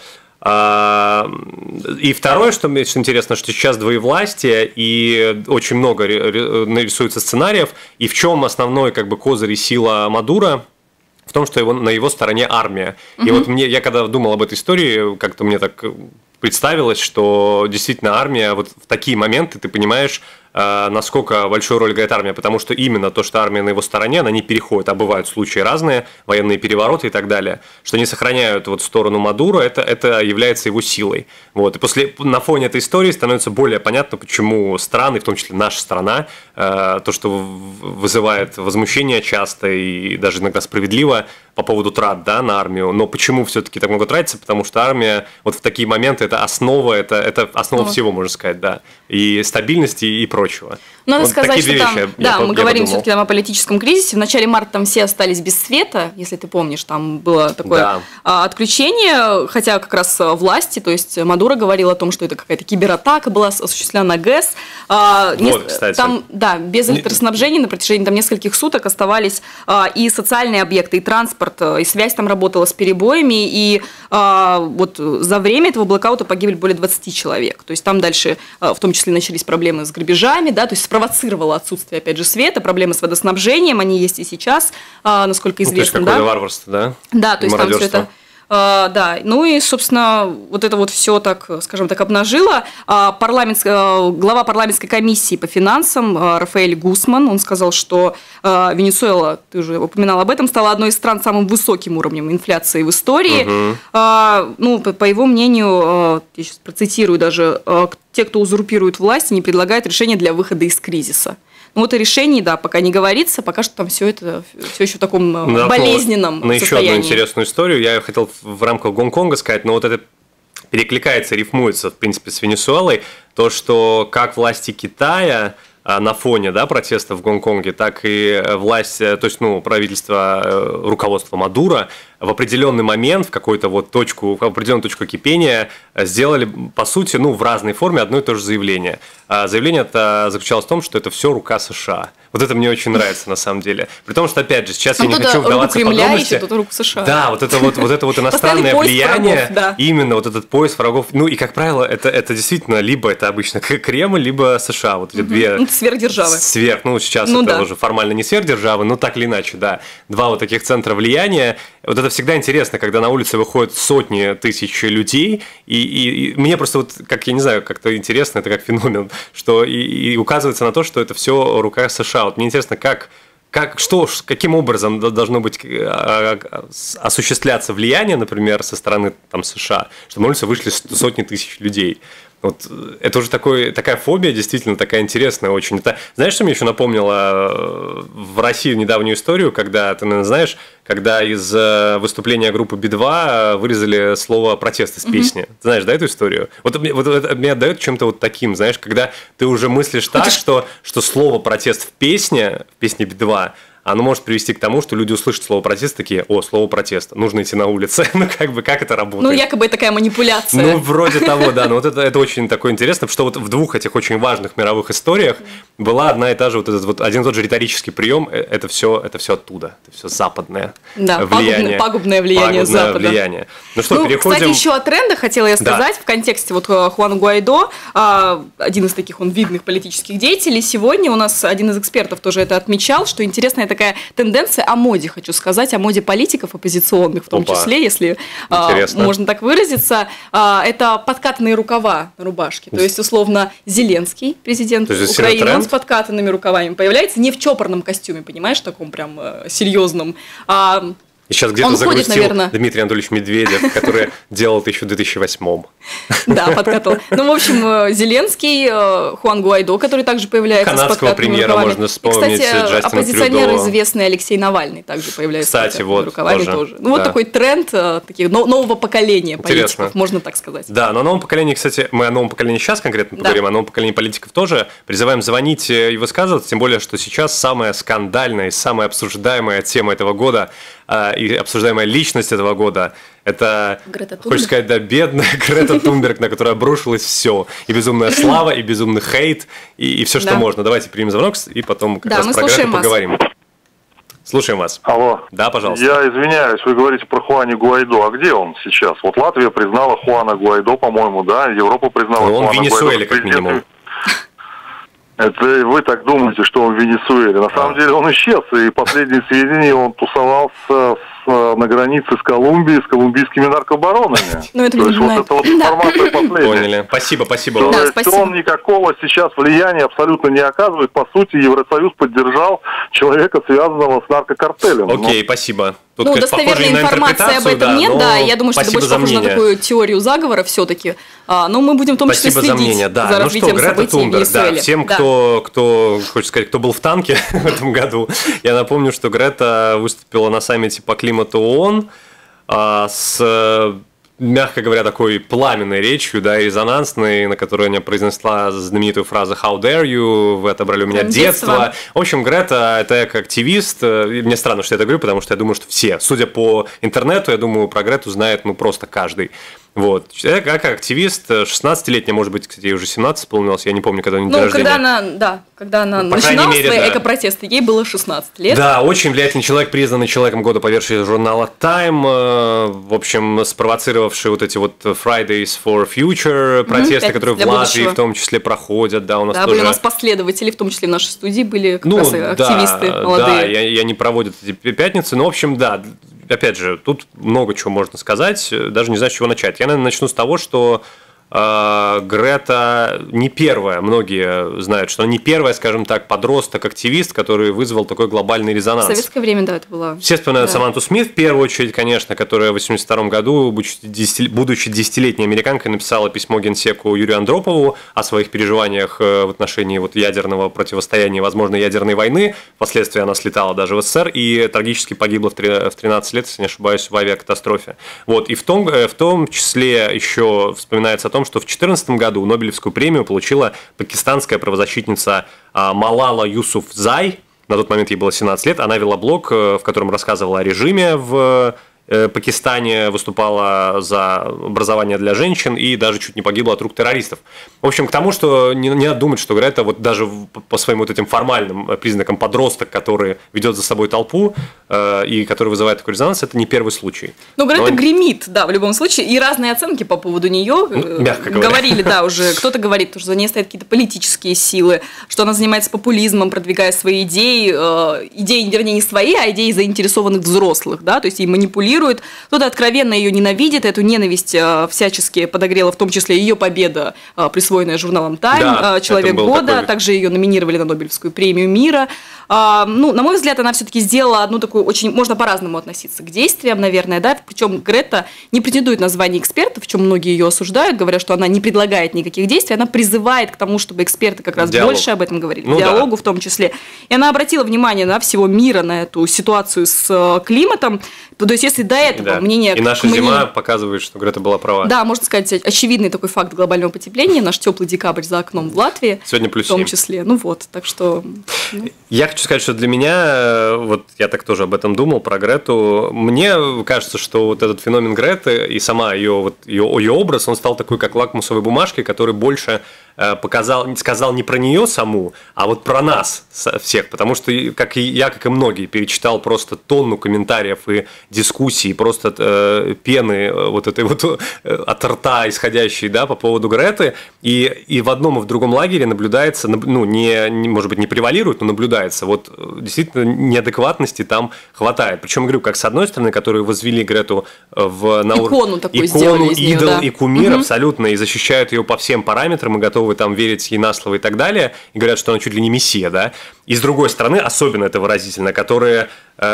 И второе, что мне интересно, что сейчас двоевластие, и очень много нарисуется сценариев, и в чем основной как бы козырь и сила Мадуро? В том, что на его стороне армия. И вот я когда думал об этой истории, как-то мне так представилось, что действительно армия, вот в такие моменты ты понимаешь, насколько большую роль играет армия, потому что именно то, что армия на его стороне, она не переходит, а бывают случаи разные, военные перевороты и так далее, что они сохраняют вот сторону Мадуро, это является его силой. Вот. И на фоне этой истории становится более понятно, почему страны, в том числе наша страна, то, что вызывает возмущение часто и даже иногда справедливо по поводу трат, да, на армию, но почему все-таки так много тратится, потому что армия вот в такие моменты это основа, это основа всего, можно сказать, да, и стабильности и прочего. Надо вот сказать, что там, мы говорим подумал. все-таки о политическом кризисе. В начале марта там все остались без света, если ты помнишь, там было такое отключение, хотя как раз власти, то есть Мадуро говорил о том, что это какая-то кибератака была осуществлена на ГЭС. Кстати. Там, да, без электроснабжения на протяжении там нескольких суток оставались и социальные объекты, и транспорт, и связь там работала с перебоями, и вот за время этого блэкаута погибли более 20 человек. То есть там дальше в том числе начались проблемы с грабежами, да, то есть спровоцировало отсутствие, опять же, света, проблемы с водоснабжением, они есть и сейчас, насколько известно. То есть какое варварство, да? Да, то есть там все это... Да, ну и, собственно, вот это вот все так, скажем так, обнажило. Глава парламентской комиссии по финансам Рафаэль Гусман, он сказал, что Венесуэла, ты уже упоминал об этом, стала одной из стран с самым высоким уровнем инфляции в истории. Ну, по его мнению, я сейчас процитирую даже, те, кто узурпирует власть, не предлагают решения для выхода из кризиса. Ну, вот о решении, да, пока не говорится, пока что там все это все еще в таком болезненном состоянии. Еще одну интересную историю я хотел в рамках Гонконга сказать, но вот это перекликается, рифмуется, в принципе, с Венесуэлой, то, что как власти Китая на фоне, да, протестов в Гонконге, так и власть, то есть, ну, правительство, руководство Мадуро в определенный момент, в какую-то вот точку, в определенную точку кипения сделали, по сути, ну, в разной форме одно и то же заявление. Заявление это заключалось в том, что это все рука США. Вот это мне очень нравится, на самом деле. При том, что, опять же, сейчас я не хочу вдаваться в подробности. Ищет, руку США. Да, вот это вот иностранное влияние, врагов, да. Именно вот этот поиск врагов. Ну, и, как правило, это действительно либо это обычно Кремль, либо США. Вот эти две... Сверхдержавы. Ну, сейчас это уже формально не сверхдержавы, но так или иначе, да. Два вот таких центра влияния. Вот это всегда интересно, когда на улице выходят сотни тысяч людей, и мне просто вот, как я не знаю, как-то интересно, это как феномен, что и указывается на то, что это все в руках США. Вот мне интересно, каким образом должно быть осуществляться влияние, например, со стороны там, США, чтобы на улице вышли сотни тысяч людей. Вот это уже такая фобия, действительно, такая интересная очень. Это, знаешь, что мне еще напомнило в России недавнюю историю, когда, ты, наверное, знаешь, когда из выступления группы Би-2 вырезали слово «протест» из песни. Ты знаешь, да, эту историю? Вот это меня отдает чем-то вот таким, знаешь, когда ты уже мыслишь так, что слово «протест» в песне Би-2, оно может привести к тому, что люди услышат слово протест, такие: о, слово протест, нужно идти на улице. Ну, как бы, как это работает? Ну, якобы такая манипуляция. Ну, вроде того, да. Но вот это очень такое интересно, что вот в двух этих очень важных мировых историях была одна и та же, вот этот вот один и тот же риторический прием. Это все оттуда, это все западное влияние. Пагубное влияние Запада. Влияние. Ну что, переходим... Кстати, еще о трендах хотела я сказать в контексте вот Хуан Гуайдо, один из таких видных политических деятелей. Сегодня у нас один из экспертов тоже это отмечал, что интересная такая тенденция о моде, хочу сказать, о моде политиков оппозиционных в том числе, если можно так выразиться. Это подкатанные рукава на рубашке. То есть, условно, Зеленский, президент Украины, он с подкатанными рукавами появляется, не в чопорном костюме, понимаешь, таком прям серьезном, И сейчас где-то загрустил Дмитрий Анатольевич Медведев, который делал это еще в 2008-м. Да, подкатал. Ну, в общем, Зеленский, Хуан Гуайдо, который также появляется с подкатанными рукавами. Можно вспомнить. И, кстати, оппозиционер известный Алексей Навальный также появляется с подкатанными рукавами тоже. Ну, вот такой тренд нового поколения политиков, можно так сказать. Да, но о новом поколении, кстати, мы о новом поколении сейчас конкретно поговорим, о новом поколении политиков тоже. Призываем звонить и высказываться, тем более, что сейчас самая скандальная и самая обсуждаемая тема этого года и обсуждаемая личность этого года – это, хочешь сказать, да, бедная Грета Тунберг, на которую обрушилось все. И безумная слава, и безумный хейт, и все, что можно. Давайте примем звонок, и потом как раз про Грету поговорим. Слушаем вас. Алло. Да, пожалуйста. Я извиняюсь, вы говорите про Хуана Гуайдо. А где он сейчас? Вот Латвия признала Хуана Гуайдо, по-моему, да? Европа признала Хуана Гуайдо. Он в Венесуэле, как минимум. Это вы так думаете, что он в Венесуэле. На самом деле он исчез, и последние сведения, он тусовался на границе с Колумбией, с колумбийскими наркобаронами. Ну, это то есть вот это вот информация последняя. Поняли. Спасибо. То есть он никакого сейчас влияния абсолютно не оказывает. По сути, Евросоюз поддержал человека, связанного с наркокартелем. Окей, спасибо. Тут, достоверной информации об этом нет, да, я думаю, что это больше похоже на такую теорию заговора все-таки. Но мы будем в том числе следить за развитием событий в Венесуэле. Всем, кто, хочется сказать, кто был в танке в этом году, я напомню, что Грета выступила на саммите по климату ООН с, мягко говоря, такой пламенной речью, да, резонансной, на которой она произнесла знаменитую фразу «How dare you?», «Вы отобрали у меня детство». В общем, Грета – это активист. Мне странно, что я это говорю, потому что я думаю, что все, судя по интернету, я думаю, про Грету знает просто каждый. Вот. Человек как активист, 16-летняя, может быть, кстати, ей уже 17 исполнилось, я не помню, когда у нее день рождения. Когда она начинала свои экопротесты, ей было 16 лет. Да, очень влиятельный человек, признанный человеком года по версии журнала Time, в общем, спровоцировавший вот эти вот Fridays for Future протесты, которые в Латвии в том числе проходят. Да, были у нас последователи, в том числе в нашей студии были как раз активисты молодые. Да, и они проводят эти пятницы, но, в общем, да. Опять же, тут много чего можно сказать, даже не знаю, с чего начать. Я, наверное, начну с того, что Грета не первая, многие знают, что она не первая, скажем так, подросток-активист, который вызвал такой глобальный резонанс. В советское время, да, это было. Все вспоминают Саманту Смит, в первую очередь, конечно, которая в 1982 году, будучи 10-летней американкой, написала письмо генсеку Юрию Андропову о своих переживаниях в отношении ядерного противостояния, возможно, ядерной войны. Впоследствии она слетала даже в СССР и трагически погибла в 13 лет, если не ошибаюсь, в авиакатастрофе. Вот. И в том числе еще вспоминается о том, что в 2014 году Нобелевскую премию получила пакистанская правозащитница Малала Юсуфзай. На тот момент ей было 17 лет. Она вела блог, в котором рассказывала о режиме в Пакистане, выступала за образование для женщин и даже чуть не погибла от рук террористов. В общем, к тому, что не надо думать, что Грета даже по своим этим формальным признакам подросток, который ведет за собой толпу и который вызывает такой резонанс, это не первый случай. Грета гремит, да, в любом случае, и разные оценки по поводу нее мягко говоря. Говорили, да, уже кто-то говорит, что за ней стоят какие-то политические силы, что она занимается популизмом, продвигая свои идеи, вернее, не свои, а идеи заинтересованных взрослых, да, то есть и манипулирует. Кто-то откровенно ее ненавидит, эту ненависть всячески подогрела, в том числе ее победа, присвоенная журналом Time, «Человек года», также ее номинировали на Нобелевскую премию мира. На мой взгляд, она все-таки сделала одну такую очень, можно по-разному относиться к действиям, наверное, да, причем Грета не претендует на звание эксперта, в чем многие ее осуждают, говоря, что она не предлагает никаких действий, она призывает к тому, чтобы эксперты как раз больше об этом говорили, диалогу в том числе. И она обратила внимание всего мира на эту ситуацию с климатом. То есть, если до этого мнение... И наша зима показывает, что Грета была права. Да, можно сказать, очевидный такой факт глобального потепления, наш теплый декабрь за окном в Латвии. Сегодня плюс 7. В том числе. Ну вот, так что... Я хочу сказать, что для меня, вот я так тоже об этом думал, про Грету, мне кажется, что вот этот феномен Греты и сама ее образ, он стал такой, как лакмусовой бумажкой, который больше сказал не про нее саму, а вот про нас всех, потому что как и многие, перечитал просто тонну комментариев и дискуссий, просто пены вот этой вот от рта исходящей, да, по поводу Греты, и в одном и в другом лагере наблюдается, ну, может быть, не превалирует, но наблюдается, вот действительно неадекватности там хватает. Причем, говорю, как с одной стороны, которые возвели Грету на икону такую сделали из нее, идол, да. И кумир абсолютно, и защищают ее по всем параметрам, и готовы там верить ей на слово и так далее, и говорят, что она чуть ли не мессия, да. И с другой стороны, особенно это выразительно, которые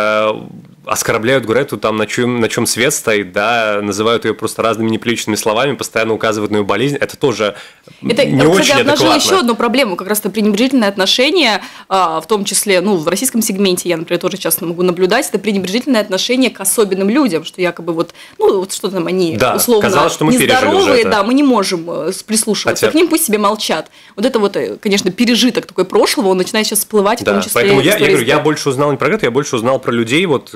оскорбляют Грету там, на чем свет стоит, да, называют ее просто разными неприличными словами, постоянно указывают на ее болезнь, это тоже не очень адекватно. Это, кстати, обнажило еще одну проблему, как раз-то пренебрежительное отношение, в том числе, ну, в российском сегменте, я, например, тоже часто могу наблюдать, это пренебрежительное отношение к особенным людям, что якобы вот, ну, вот что там они, да, условно, казалось, что мы нездоровые, да, мы не можем прислушиваться к ним, пусть себе молчат. Вот это вот, конечно, пережиток такой прошлого, он начинает сейчас всплывать, в том числе. Поэтому я говорю, я больше узнал не про Грету, я больше узнал про людей, вот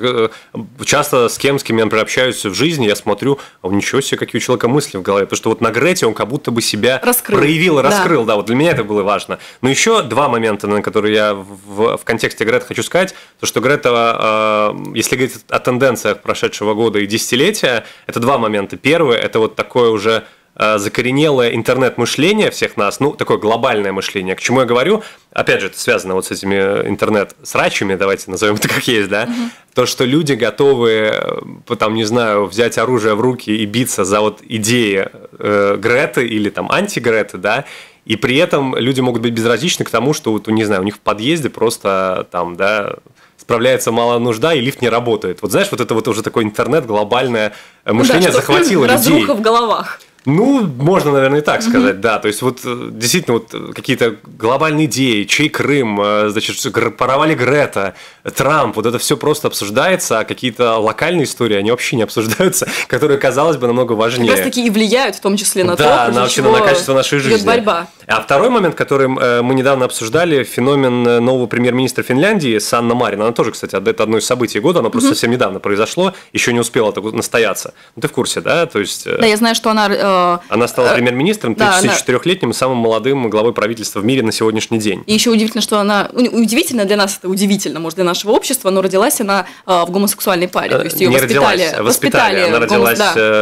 часто с кем я, например, общаюсь в жизни, я смотрю, ничего себе, какие у человека мысли в голове, потому что вот на Грете он как будто бы себя проявил и раскрыл, да, вот для меня это было важно. Но еще два момента, на которые я в контексте Греты хочу сказать, то, что Грета, если говорить о тенденциях прошедшего года и десятилетия, это два момента. Первый, это вот такое уже закоренелое интернет-мышление всех нас, ну, такое глобальное мышление. К чему я говорю? Опять же, это связано вот с этими интернет-срачами, давайте назовем это как есть, да? То, что люди готовы, там, не знаю, взять оружие в руки и биться за вот идеи Греты или там анти-Греты, да? И при этом люди могут быть безразличны к тому, что, вот, не знаю, у них в подъезде просто там, да, справляется малая нужда, и лифт не работает. Вот знаешь, вот это вот уже такое интернет, глобальное мышление захватило людей. Разруха в головах. Ну, можно, наверное, и так сказать, да. То есть, вот действительно, вот какие-то глобальные идеи, чей Крым, значит, паровали Грета, Трамп, вот это все просто обсуждается, а какие-то локальные истории, они вообще не обсуждаются, которые, казалось бы, намного важнее. Как раз таки и влияют, в том числе на то, на качество нашей жизни. Идет борьба. А второй момент, который мы недавно обсуждали, феномен нового премьер-министра Финляндии Санна Марин. Она тоже, кстати, это одно из событий года, оно просто совсем недавно произошло, еще не успела так настояться. Ну, ты в курсе, да? То есть, да, я знаю, что она стала премьер-министром, 34-летним, самым молодым главой правительства в мире на сегодняшний день. И еще удивительно, что она... Удивительно для нас, это удивительно, может, для нашего общества, но родилась она в гомосексуальной паре. То есть ее воспитали. Она родилась,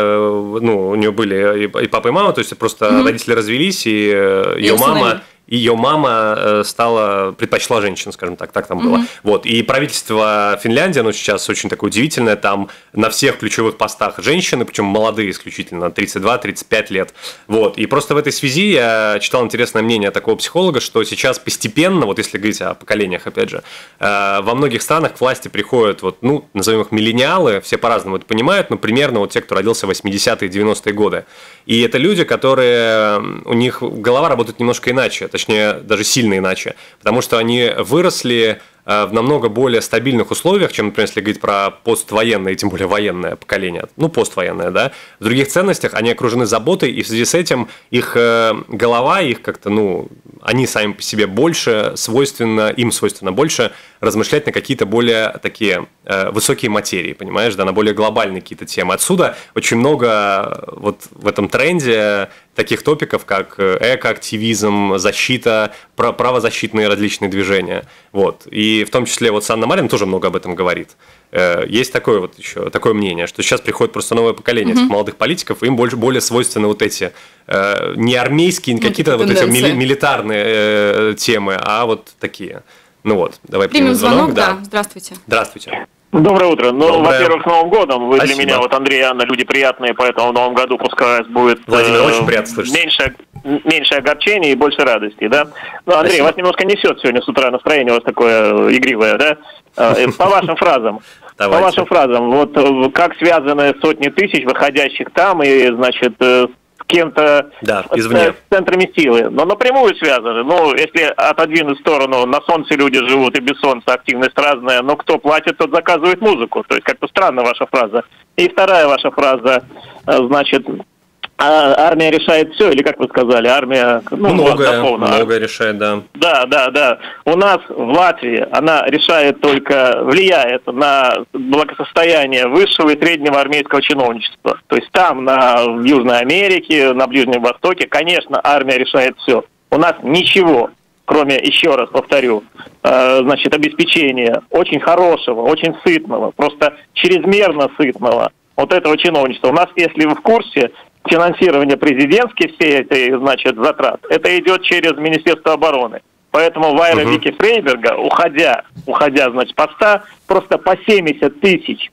ну, у нее были и папа, и мама, то есть просто родители развелись, и ее мама предпочла женщин, скажем так там было. Вот. И правительство Финляндии, оно сейчас очень такое удивительное, там на всех ключевых постах женщины, причем молодые исключительно, 32-35 лет. Вот. И просто в этой связи я читал интересное мнение такого психолога, что сейчас постепенно, вот если говорить о поколениях, опять же, во многих странах к власти приходят, вот, ну, назовем их миллениалы, все по-разному это понимают, но примерно вот те, кто родился в 80-е и 90-е годы. И это люди, которые, у них голова работает немножко иначе, точнее, даже сильно иначе, потому что они выросли в намного более стабильных условиях, чем, например, если говорить про поствоенное, и тем более военное поколение, ну, поствоенное, да, в других ценностях они окружены заботой, и в связи с этим их голова, их как-то, ну, они сами по себе им свойственно больше размышлять на какие-то более такие высокие материи, понимаешь, да, на более глобальные какие-то темы. Отсюда очень много вот в этом тренде таких топиков, как экоактивизм, защита, правозащитные различные движения. Вот. И в том числе вот Санна Марин тоже много об этом говорит. Есть такое вот еще такое мнение, что сейчас приходит просто новое поколение этих молодых политиков, и им более свойственны вот эти не армейские, не какие-то вот эти милитарные темы, а вот такие. Ну вот, давай примем звонок. Да. Здравствуйте. Здравствуйте. Доброе утро. Ну, Доброе. Во-первых, с Новым годом. Вы Спасибо. Для меня, вот Андрей и Анна, люди приятные, поэтому в Новом году пускай будет Владимир, очень приятно слышать. меньше огорчений и больше радости, да? Ну, Андрей, Спасибо. Вас немножко несет сегодня с утра, настроение у вас такое игривое, да? По вашим фразам. Давайте. По вашим фразам, вот как связаны сотни тысяч выходящих там и, значит, кем-то извне. с центрами силы, но напрямую связаны. Ну, если отодвинуть в сторону, на солнце люди живут и без солнца активность разная, но кто платит, тот заказывает музыку. То есть как-то странна ваша фраза. И вторая ваша фраза, значит, армия решает все, или как вы сказали, армия... Многое решает, да. Да. У нас в Латвии она решает только, влияет на благосостояние высшего и среднего армейского чиновничества. То есть там, в Южной Америке, на Ближнем Востоке, конечно, армия решает все. У нас ничего, кроме, еще раз повторю, значит, обеспечения очень хорошего, очень сытного, просто чрезмерно сытного вот этого чиновничества. У нас, если вы в курсе, финансирование президентских всей этой, значит, затрат, это идет через Министерство обороны. Поэтому Вайра Вики Фрейберга, уходя, значит, с поста, просто по 70 тысяч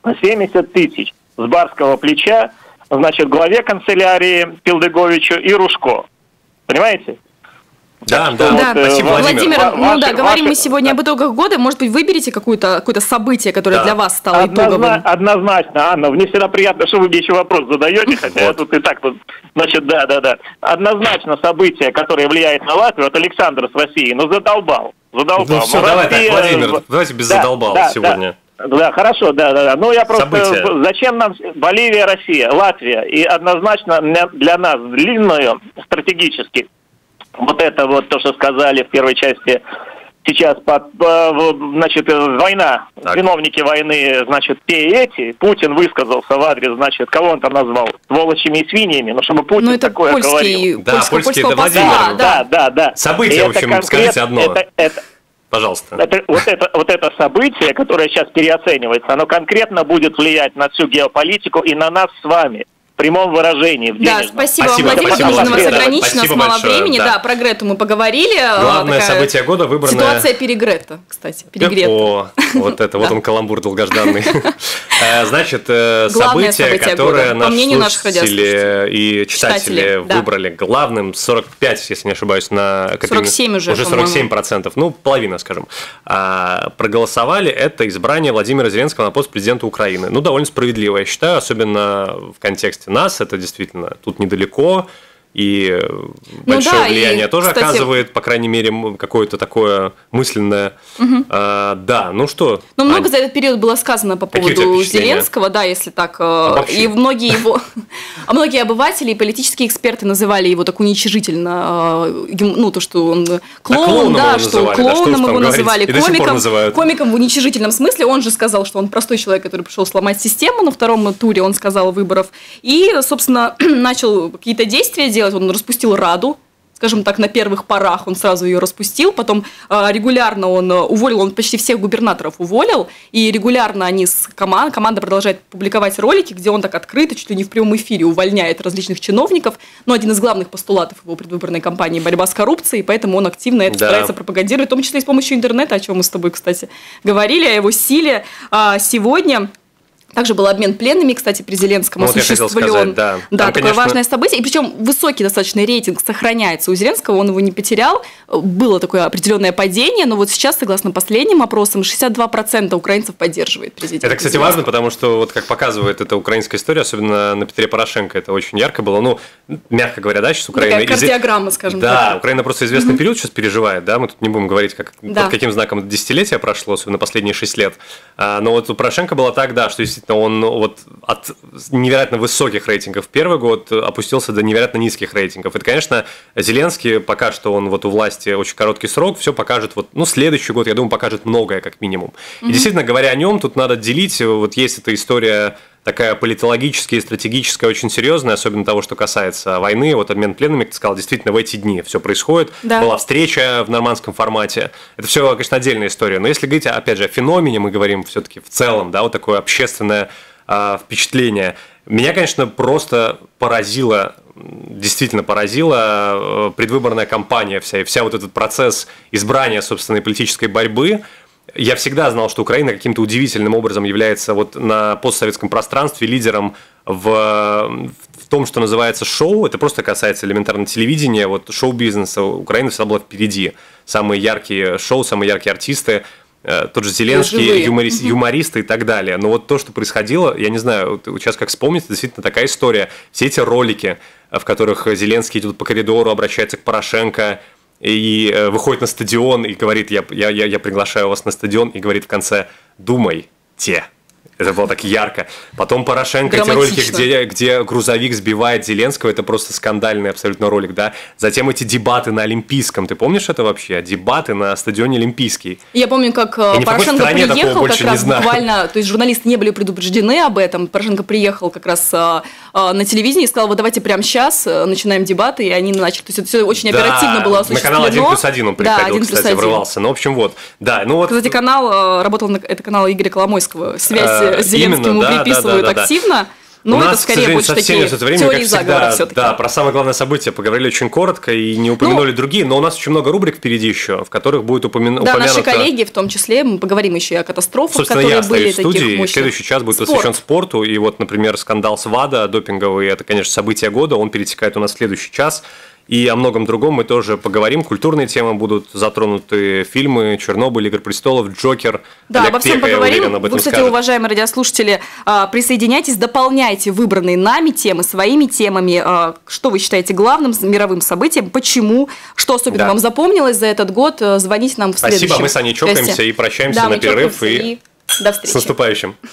с барского плеча, значит, главе канцелярии Пилдыговичу и Рушко. Понимаете? Да, спасибо, Владимир. Говорим мы сегодня об итогах года. Может быть, выберете какое-то событие, которое для вас стало итоговым? Однозначно, Анна, мне всегда приятно, что вы мне еще вопрос задаете, хотя я тут и так, значит, да. Однозначно событие, которое влияет на Латвию, от Александра с Россией, задолбал. Ну все, давай так, Владимир, давайте без задолбал сегодня. Да, хорошо, да. Ну, я просто... Зачем нам Боливия, Россия, Латвия? И однозначно для нас длинную, стратегически, вот это вот то, что сказали в первой части, сейчас, значит, война, виновники войны, значит, те и эти, Путин высказался в адрес, значит, кого он там назвал? Сволочами и свиньями, но чтобы Путин такое говорил. Да, польский, это Владимир. Да. Событие, в общем, скажите одно. Пожалуйста. Вот это событие, которое сейчас переоценивается, оно конкретно будет влиять на всю геополитику и на нас с вами. В прямом выражении. Да, спасибо вам, Владимир. Нужно вас ограничить, у нас мало времени. Да, про Грету мы поговорили. Главное событие года выбранное... Ситуация перегрета, кстати. Вот он каламбур долгожданный. Значит, событие, которое наши слушатели и читатели выбрали главным, 45, если не ошибаюсь, на... 47 уже 47%, ну, половина, скажем, проголосовали, это избрание Владимира Зеленского на пост президента Украины. Ну, довольно справедливо, я считаю, особенно в контексте нас, это действительно тут недалеко, и большое влияние тоже оказывает, по крайней мере, какое-то такое мысленное. Ну что? Но много за этот период было сказано по поводу Зеленского, да, если так. И многие обыватели и политические эксперты называли его так уничижительно, ну, то, что он клоун, да, что клоуном его называли, комиком в уничижительном смысле. Он же сказал, что он простой человек, который пришел сломать систему на втором туре, он сказал, выборов. И, собственно, начал какие-то действия делать. Он распустил Раду, скажем так, на первых порах он сразу ее распустил, потом регулярно он почти всех губернаторов уволил, и регулярно команда продолжает публиковать ролики, где он так открыто, чуть ли не в прямом эфире увольняет различных чиновников, но один из главных постулатов его предвыборной кампании – борьба с коррупцией, поэтому он активно это старается пропагандировать, в том числе и с помощью интернета, о чем мы с тобой, кстати, говорили, о его силе сегодня. Также был обмен пленными, кстати, при Зеленском осуществлен. Да, такое конечно... важное событие. И причем высокий достаточно рейтинг сохраняется у Зеленского, он его не потерял. Было такое определенное падение, но вот сейчас, согласно последним опросам, 62% украинцев поддерживает президента. Это, кстати, важно, потому что, вот как показывает эта украинская история, особенно на Петре Порошенко, это очень ярко было. Ну, мягко говоря, да, сейчас Украина... Такая кардиограмма, скажем так. Да, Украина просто известный период сейчас переживает, да, мы тут не будем говорить, под каким знаком это десятилетие прошло, особенно последние 6 лет. Но вот у Порошенко было так, да, что действительно он вот от невероятно высоких рейтингов первый год опустился до невероятно низких рейтингов. Это, конечно, Зеленский, пока что он вот у власти очень короткий срок, все покажет, вот, ну, следующий год, я думаю, покажет многое, как минимум. И действительно, говоря о нем, тут надо делить, вот есть эта история такая политологическая и стратегическая, очень серьезная, особенно того, что касается войны. Вот обмен пленными, как ты сказал, действительно в эти дни все происходит. Да. Была встреча в нормандском формате. Это все, конечно, отдельная история. Но если говорить, опять же, о феномене, мы говорим все-таки в целом, да, вот такое общественное впечатление. Меня, конечно, просто действительно поразила предвыборная кампания вся вот этот процесс избрания собственной политической борьбы. Я всегда знал, что Украина каким-то удивительным образом является вот на постсоветском пространстве лидером в том, что называется шоу. Это просто касается элементарно телевидения, вот шоу-бизнеса. Украина всегда была впереди. Самые яркие шоу, самые яркие артисты. тот же Зеленский, юмористы и так далее. Но вот то, что происходило, я не знаю, вот сейчас как вспомнить, это действительно такая история. Все эти ролики, в которых Зеленский идет по коридору, обращается к Порошенко и выходит на стадион и говорит: я приглашаю вас на стадион, и говорит в конце: думайте. Это было так ярко. Потом Порошенко, эти ролики, где грузовик сбивает Зеленского, это просто скандальный абсолютно ролик, да. Затем эти дебаты на Олимпийском. Ты помнишь это вообще? Дебаты на стадионе Олимпийский. Я помню, как Порошенко приехал, как раз буквально, то есть журналисты не были предупреждены об этом. Порошенко приехал как раз на телевидении и сказал: вот давайте прямо сейчас начинаем дебаты, и они начали. То есть это все очень оперативно было осуществлено. На канал 1+1 он приходил, кстати, врывался. Ну, в общем, вот. Да, ну вот. Кстати, канал работал, это канал Игоря Коломойского. Связь с Зеленским ему приписывают активно. Но это скорее больше такие теории заговора все-таки. Да, про самое главное событие поговорили очень коротко и не упомянули другие, но у нас очень много рубрик впереди еще, в которых будет упомянуто... Да, наши коллеги в том числе, мы поговорим еще и о катастрофах, собственно, которые были таких мощных. Собственно, я остаюсь в студии, следующий час будет посвящен спорту, и вот, например, скандал с ВАДА допинговый, это, конечно, событие года, он перетекает у нас в следующий час. И о многом другом мы тоже поговорим. Культурные темы будут затронуты: фильмы, Чернобыль, Игры престолов, Джокер. Да, Олег обо всем Пека, поговорим. Вы, кстати, скажет. Уважаемые радиослушатели, присоединяйтесь, дополняйте выбранные нами темы своими темами. Что вы считаете главным мировым событием? Почему? Что особенно вам запомнилось за этот год? Звоните нам в следующем. Спасибо, мы с Аней чокаемся и прощаемся на перерыв. И до встречи. С наступающим.